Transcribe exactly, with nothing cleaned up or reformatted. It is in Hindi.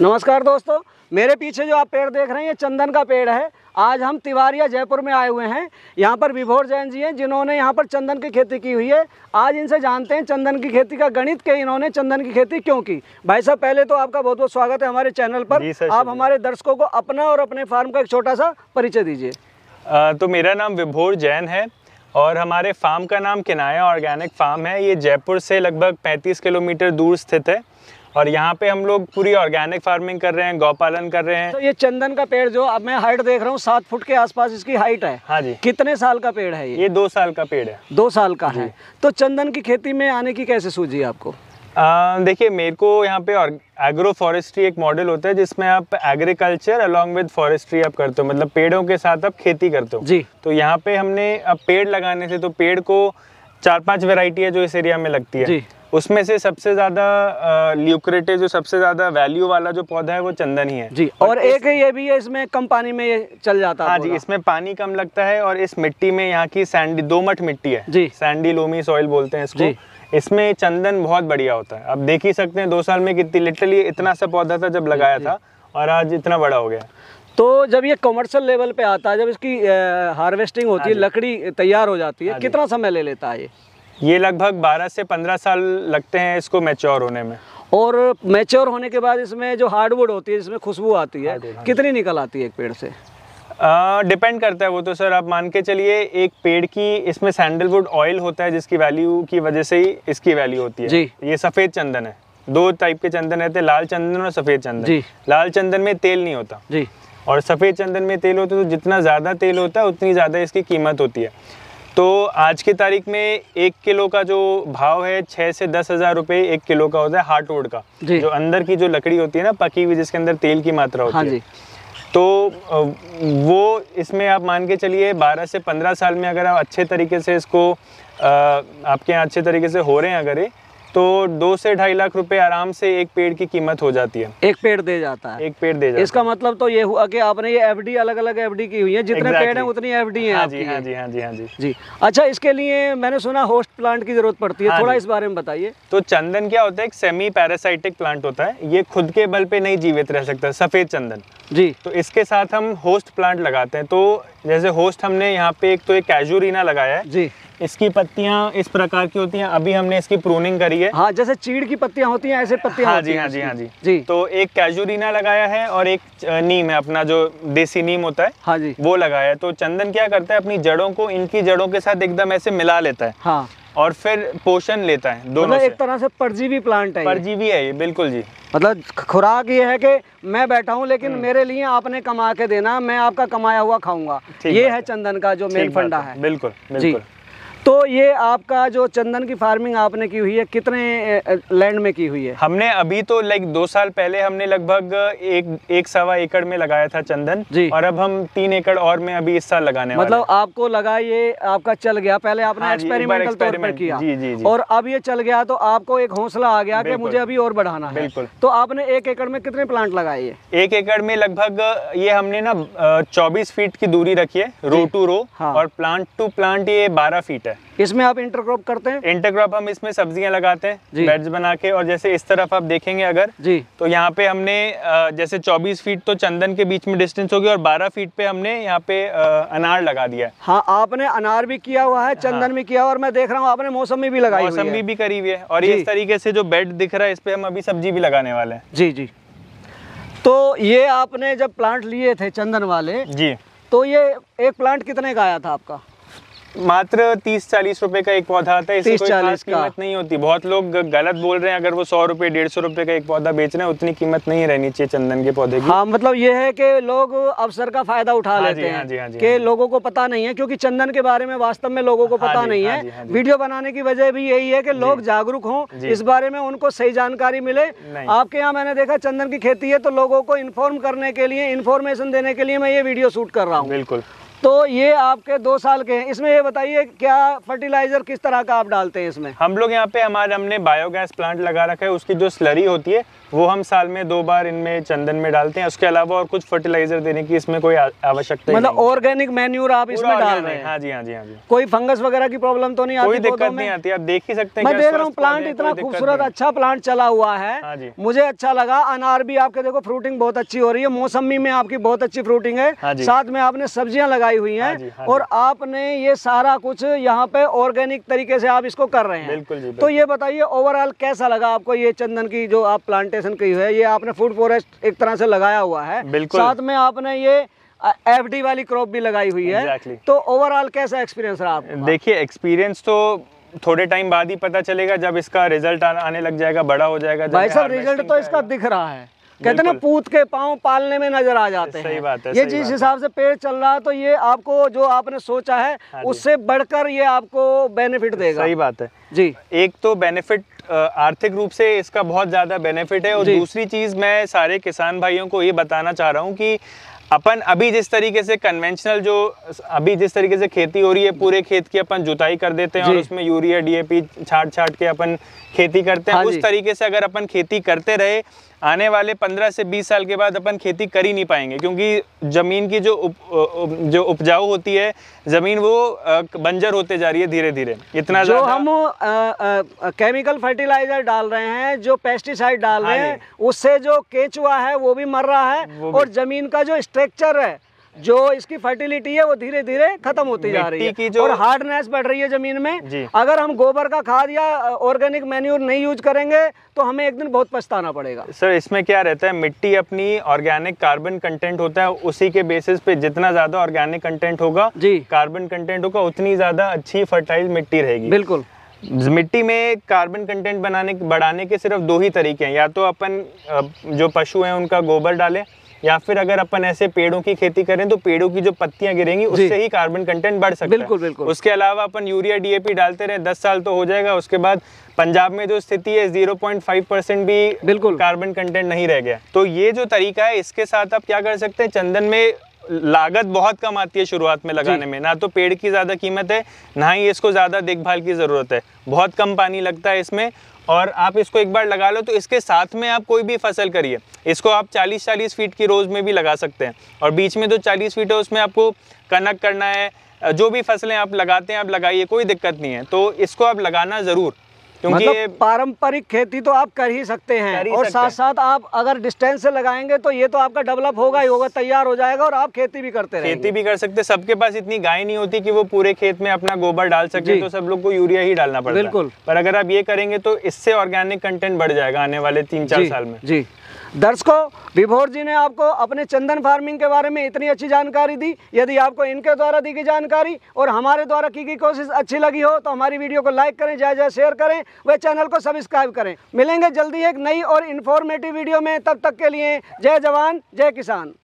नमस्कार दोस्तों, मेरे पीछे जो आप पेड़ देख रहे हैं ये चंदन का पेड़ है। आज हम तिवारिया जयपुर में आए हुए हैं। यहाँ पर विभोर जैन जी हैं जिन्होंने यहाँ पर चंदन की खेती की हुई है। आज इनसे जानते हैं चंदन की खेती का गणित के इन्होंने चंदन की खेती क्यों की। भाई साहब, पहले तो आपका बहुत बहुत स्वागत है हमारे चैनल पर। आप हमारे दर्शकों को अपना और अपने फार्म का एक छोटा सा परिचय दीजिए। तो मेरा नाम विभोर जैन है और हमारे फार्म का नाम किनाया ऑर्गेनिक फार्म है। ये जयपुर से लगभग पैंतीस किलोमीटर दूर स्थित है और यहाँ पे हम लोग पूरी ऑर्गेनिक फार्मिंग कर रहे हैं, गौपालन कर रहे हैं। तो ये चंदन का पेड़ जो अब मैं हाइट देख रहा हूँ सात फुट के आसपास इसकी हाइट है। हाँ जी। कितने साल का पेड़ है ये? ये दो साल का पेड़ है। दो साल का है। तो चंदन की खेती में आने की कैसे सूझी आपको? देखिए, मेरे को यहाँ पे एग्रो फॉरेस्ट्री एक मॉडल होता है जिसमें आप एग्रीकल्चर अलॉन्ग विद फॉरेस्ट्री आप करते हो, मतलब पेड़ों के साथ आप खेती करते हो जी। तो यहाँ पे हमने अब पेड़ लगाने से, तो पेड़ को चार पांच वैरायटी है जो इस एरिया में लगती है जी। उसमें से सबसे ज्यादा ल्यूक्रेटिव, जो सबसे ज्यादा वैल्यू वाला जो पौधा है वो चंदन ही है जी। और, और एक ये भी है, इसमें कम पानी में ये चल जाता है। हाँ जी, इसमें पानी कम लगता है और इस मिट्टी में, यहाँ की सैंडी दोमट मिट्टी है जी, सैंडी लोमी सॉइल बोलते हैं इसको। इसमें चंदन बहुत बढ़िया होता है। अब देख ही सकते हैं दो साल में कितनी, लिटरली इतना सा पौधा था जब लगाया था और आज इतना बड़ा हो गया। तो जब ये कमर्शियल लेवल पे आता है, जब इसकी हार्वेस्टिंग होती है, लकड़ी तैयार हो जाती है, कितना समय ले लेता है ये? ये लगभग बारह से पंद्रह साल लगते हैं इसको मैच्योर होने में। और मैच्योर होने के बाद इसमें जो हार्डवुड होती है, इसमें खुशबू आती है, कितनी निकल आती है एक पेड़ से? डिपेंड uh, करता है वो तो सर। आप मान के चलिए एक पेड़ की, इसमें सैंडलवुड ऑयल होता है जिसकी वैल्यू की वजह से ही इसकी वैल्यू होती है जी। ये सफ़ेद चंदन है, दो टाइप के चंदन रहते हैं, लाल चंदन और सफ़ेद चंदन जी। लाल चंदन में तेल नहीं होता जी और सफ़ेद चंदन में तेल होता है। तो जितना ज़्यादा तेल होता है उतनी ज़्यादा इसकी कीमत होती है। तो आज की तारीख में एक किलो का जो भाव है छः से दस हज़ार रुपये एक किलो का होता है हार्डवुड का, जो अंदर की जो लकड़ी होती है ना पकी हुई, जिसके अंदर तेल की मात्रा होती हाँ है। तो वो इसमें आप मान के चलिए बारह से पंद्रह साल में अगर आप अच्छे तरीके से इसको आपके यहाँ अच्छे तरीके से हो रहे हैं अगर ये, तो दो से ढाई लाख रुपए आराम से एक पेड़ की कीमत हो जाती है। एक पेड़ दे जाता है। एक पेड़ दे जाता है। इसका मतलब तो ये हुआ कि आपने ये एफडी अलग अलग एफडी की हुई है, जितने exactly. पेड़ हैं उतनी एफडी है। हाँ जी, हाँ जी, हाँ जी, हाँ जी जी। अच्छा, इसके लिए मैंने सुना होस्ट प्लांट की जरूरत पड़ती है, हाँ थोड़ा इस बारे में बताइए। तो चंदन क्या होता है, एक सेमी पैरासाइटिक प्लांट होता है। ये खुद के बल पे नहीं जीवित रह सकता, सफेद चंदन जी। तो इसके साथ हम होस्ट प्लांट लगाते हैं। तो जैसे होस्ट हमने यहाँ पे एक तो एक कैजुरीना लगाया है जी। इसकी पत्तियां इस प्रकार की होती हैं। अभी हमने इसकी प्रूनिंग करी है। हाँ, जैसे चीड़ की पत्तियां होती हैं ऐसे पत्तियां हाँ जी, हाँ जी, हाँ जी जी। तो एक कैजुरीना लगाया है और एक नीम है, अपना जो देसी नीम होता है हाँ जी, वो लगाया है। तो चंदन क्या करता है, अपनी जड़ों को इनकी जड़ों के साथ एकदम ऐसे मिला लेता है हाँ, और फिर पोषण लेता है दोनों से। एक तरह से परजीवी प्लांट है। परजीवी है ये, बिल्कुल जी। मतलब खुराक ये है कि मैं बैठा हूँ लेकिन मेरे लिए आपने कमा के देना, मैं आपका कमाया हुआ खाऊंगा। ये है चंदन का जो मेन फंडा है। बिल्कुल बिल्कुल। तो ये आपका जो चंदन की फार्मिंग आपने की हुई है, कितने लैंड में की हुई है? हमने अभी तो लाइक दो साल पहले हमने लगभग एक एक सवा एकड़ में लगाया था चंदन जी। और अब हम तीन एकड़ और में अभी इस साल लगाने वाले। मतलब आपको लगा ये आपका चल गया, पहले आपने हाँ एक्सपेरिमेंटल तौर पर किया जी, जी, जी। और अब ये चल गया तो आपको एक हौसला आ गया कि मुझे अभी और बढ़ाना है। बिल्कुल। तो आपने एक एकड़ में कितने प्लांट लगाए? ये एक एकड़ में लगभग ये हमने ना चौबीस फीट की दूरी रखी है, रो टू रो, और प्लांट टू प्लांट ये बारह फीट है। इसमें आप इंटरक्रॉप करते हैं? इंटरक्रॉप हम इसमें सब्जियां लगाते हैं बेड्स बना के। और जैसे इस तरफ आप देखेंगे अगर जी, तो यहाँ पे हमने जैसे चौबीस फीट तो चंदन के बीच में डिस्टेंस होगी और बारह फीट पे हमने यहाँ पे अनार लगा दिया है। हाँ, आपने अनार भी किया हुआ है, चंदन हाँ। भी किया, और मैं देख रहा हूँ आपने मौसमी भी लगाई हुई है। मौसमी भी करी हुई है। और इस तरीके से जो बेड दिख रहा है, इस पे हम अभी सब्जी भी लगाने वाले हैं। जी जी। तो ये आपने जब प्लांट लिए थे चंदन वाले जी, तो ये एक प्लांट कितने का आया था आपका? मात्र तीस चालीस रुपए का एक पौधा आता है। इससे कोई खास कीमत नहीं होती। बहुत लोग गलत बोल रहे हैं, अगर वो सौ रुपए डेढ़ सौ रुपए का एक पौधा बेच रहे हैं, उतनी कीमत नहीं रहनी चाहिए चंदन के पौधे की। हाँ, मतलब ये है कि लोग अवसर का फायदा उठा हाँ लेते हैं हाँ कि लोगों को पता नहीं है, क्योंकि चंदन के बारे में वास्तव में लोगों को पता हाँ नहीं हाँ है। वीडियो बनाने की वजह भी यही है कि लोग जागरूक हों, इस बारे में उनको सही जानकारी मिले। आपके यहाँ मैंने देखा चंदन की खेती है, तो लोगों को इन्फॉर्म करने के लिए, इन्फॉर्मेशन देने के लिए मैं ये वीडियो शूट कर रहा हूँ। बिल्कुल। तो ये आपके दो साल के हैं। इसमें ये बताइए क्या फर्टिलाइजर किस तरह का आप डालते हैं इसमें? हम लोग यहाँ पे हमारे हमने बायोगैस प्लांट लगा रखा है, उसकी जो स्लरी होती है वो हम साल में दो बार इनमें चंदन में डालते हैं। उसके अलावा और कुछ फर्टिलाइजर देने की इसमें कोई आवश्यकता मतलब ऑर्गेनिक मैन्यूर आप इसमें डाल रहे हैं? हाँ जी, हाँ जी, हाँ जी। कोई फंगस वगैरह की प्रॉब्लम तो नहीं आती? कोई दिक्कत नहीं आती, आप देख ही सकते हैं। मैं देख रहा हूँ प्लांट इतना खूबसूरत अच्छा प्लांट चला हुआ हाँ है, मुझे अच्छा लगा। अनार भी आपके देखो फ्रूटिंग बहुत अच्छी हो रही है, मौसमी में आपकी बहुत अच्छी फ्रूटिंग है, साथ में आपने सब्जियां लगाई हुई हैं और आपने ये सारा कुछ यहाँ पे ऑर्गेनिक तरीके से आप इसको कर रहे हैं। बिल्कुल जी। तो ये बताइए ओवरऑल कैसा लगा आपको ये चंदन की जो आप प्लांटेशन की है? ये आपने फूड फॉरेस्ट एक तरह से लगाया हुआ है, साथ में आपने ये एफडी वाली क्रॉप भी लगाई हुई है। exactly. तो ओवरऑल कैसा एक्सपीरियंस रहा आपका? देखिए एक्सपीरियंस तो थोड़े टाइम बाद ही पता चलेगा, जब इसका रिजल्ट आने लग जाएगा, बड़ा हो जाएगा। भाई साहब रिजल्ट तो इसका दिख रहा है, कहते ना पूत के पांव पालने में नजर आ जाते हैं। सही बात है। ये जिस हिसाब से पेड़ चल रहा है तो ये आपको जो आपने सोचा है उससे बढ़कर ये आपको बेनिफिट देगा। सही बात है जी। एक तो बेनिफिट आर्थिक रूप से इसका बहुत ज्यादा बेनिफिट है, और दूसरी चीज मैं सारे किसान भाइयों को ये बताना चाह रहा हूँ कि अपन अभी जिस तरीके से कन्वेंशनल जो अभी जिस तरीके से खेती हो रही है, पूरे खेत की अपन जुताई कर देते हैं और उसमें यूरिया डीएपी छाट छाट के अपन खेती करते हैं। हाँ, उस तरीके से अगर अपन खेती करते रहे, आने वाले पंद्रह से बीस साल के बाद अपन खेती कर ही नहीं पाएंगे, क्योंकि जमीन की जो उप, जो उपजाऊ होती है जमीन वो बंजर होते जा रही है धीरे धीरे। इतना जो हम आ, आ, केमिकल फर्टिलाइजर डाल रहे हैं, जो पेस्टिसाइड डाल रहे हैं, उससे जो केचुआ है वो भी मर रहा है और जमीन का जो स्ट्रक्चर है, जो इसकी फर्टिलिटी है वो धीरे धीरे खत्म होती जा रही है और हार्डनेस बढ़ रही है जमीन में। अगर हम गोबर का खाद या ऑर्गेनिक मैन्यूर नहीं यूज करेंगे तो हमें एक दिन बहुत पछताना पड़ेगा। सर इसमें क्या रहता है, मिट्टी अपनी ऑर्गेनिक कार्बन कंटेंट होता है, उसी के बेसिस पे जितना ज्यादा ऑर्गेनिक कंटेंट होगा, कार्बन कंटेंट होगा, उतनी ज्यादा अच्छी फर्टाइल मिट्टी रहेगी। बिल्कुल। मिट्टी में कार्बन कंटेंट बनाने बढ़ाने के सिर्फ दो ही तरीके हैं, या तो अपन जो पशु हैं उनका गोबर डालें, या फिर अगर अपन ऐसे पेड़ों की खेती करें तो पेड़ों की जो पत्तियां गिरेंगी उससे ही कार्बन कंटेंट बढ़ सकता बिल्कुल, है। बिल्कुल। उसके अलावा अपन यूरिया डीएपी डालते रहे, दस साल तो हो जाएगा, उसके बाद पंजाब में जो स्थिति है ज़ीरो पॉइंट फाइव परसेंट भी बिल्कुल कार्बन कंटेंट नहीं रह गया। तो ये जो तरीका है, इसके साथ आप क्या कर सकते हैं, चंदन में लागत बहुत कम आती है शुरुआत में लगाने में, ना तो पेड़ की ज्यादा कीमत है, ना ही इसको ज्यादा देखभाल की जरूरत है, बहुत कम पानी लगता है इसमें, और आप इसको एक बार लगा लो तो इसके साथ में आप कोई भी फसल करिए, इसको आप चालीस चालीस फीट की रोज में भी लगा सकते हैं, और बीच में जो चालीस फीट है उसमें आपको कनक करना है, जो भी फसलें आप लगाते हैं आप लगाइए, कोई दिक्कत नहीं है। तो इसको आप लगाना जरूर, क्योंकि मतलब पारंपरिक खेती तो आप कर ही सकते हैं ही और सकते साथ हैं। साथ आप अगर डिस्टेंस से लगाएंगे तो ये तो आपका डेवलप होगा ही होगा, तैयार हो जाएगा और आप खेती भी करते रहेंगे। खेती भी कर सकते, सबके पास इतनी गाय नहीं होती कि वो पूरे खेत में अपना गोबर डाल सके, तो सब लोग को यूरिया ही डालना पड़ता है। बिल्कुल। पर अगर आप ये करेंगे तो इससे ऑर्गेनिक कंटेंट बढ़ जाएगा आने वाले तीन चार साल में। जी दर्शकों, विभोर जी ने आपको अपने चंदन फार्मिंग के बारे में इतनी अच्छी जानकारी दी। यदि आपको इनके द्वारा दी गई जानकारी और हमारे द्वारा की गई कोशिश अच्छी लगी हो तो हमारी वीडियो को लाइक करें, ज्यादा ज्यादा शेयर करें, व चैनल को सब्सक्राइब करें। मिलेंगे जल्दी एक नई और इन्फॉर्मेटिव वीडियो में, तब तक के लिए जय जवान जय किसान।